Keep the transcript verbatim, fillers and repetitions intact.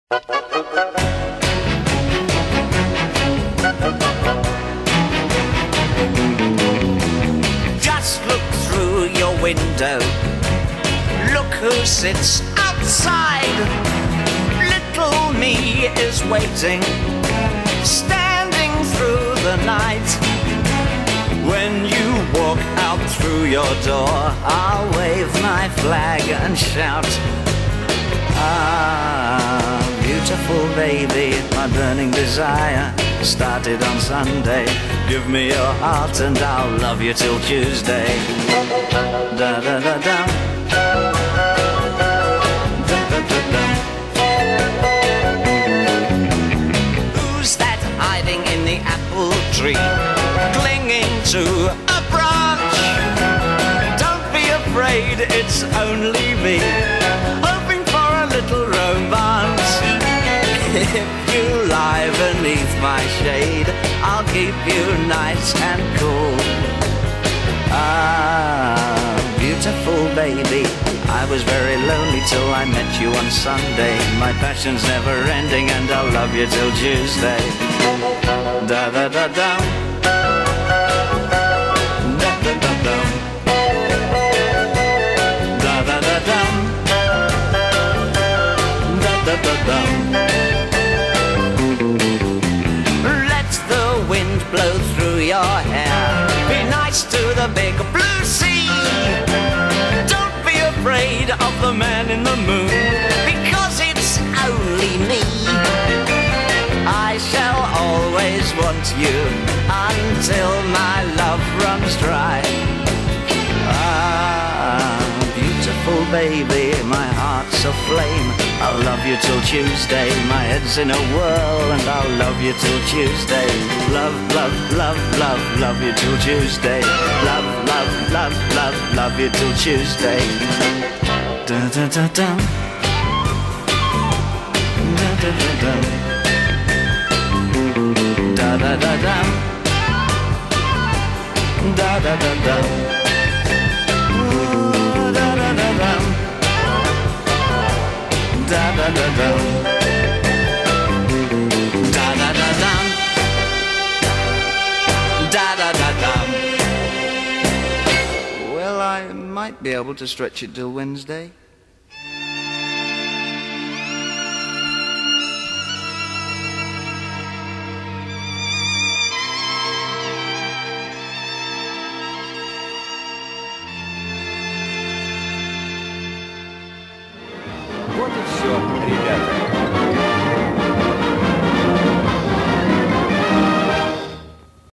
Just look through your window. Look who sits outside. Little me is waiting, standing through the night. When you walk out through your door, I'll wave my flag and shout, ah, beautiful baby, my burning desire started on Sunday. Give me your heart and I'll love you till Tuesday. Da da da da. Da da da da. Who's that hiding in the apple tree, clinging to a branch? Don't be afraid, it's only me, hoping for a little romance. If you lie beneath my shade, I'll keep you nice and cool. Ah, beautiful baby, I was very lonely till I met you on Sunday. My passion's never ending and I'll love you till Tuesday. Da da da da. Da da da da. Da da da da. Da da da da. Let the wind blow through your hair. Be nice to the big blue sea. Don't be afraid of the man in the moon, because it's only me. I shall always want you until my love runs dry. Ah, beautiful baby, my heart's aflame. I'll love you till Tuesday. My head's in a whirl and I'll love you till Tuesday. Love, love, love, love, love you till Tuesday. Love, love, love, love, love you till Tuesday. Da da da da. Da da da da. Da da da da. Da da da da. Da da da da. Da da da da. Da da da da. Da da da da. Well, I might be able to stretch it till Wednesday.